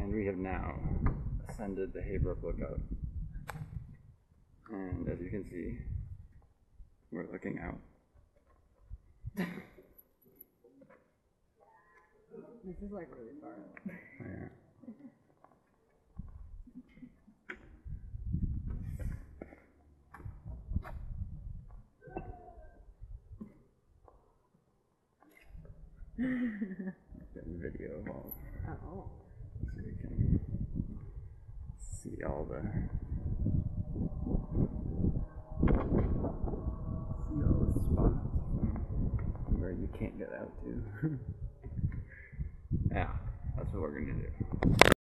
And we have now ascended the Heybrook Lookout. And as you can see, we're looking out. This is like really far out. Yeah. Getting video of all. Oh. So you can see all the spots from where you can't get out to. Yeah, that's what we're gonna do.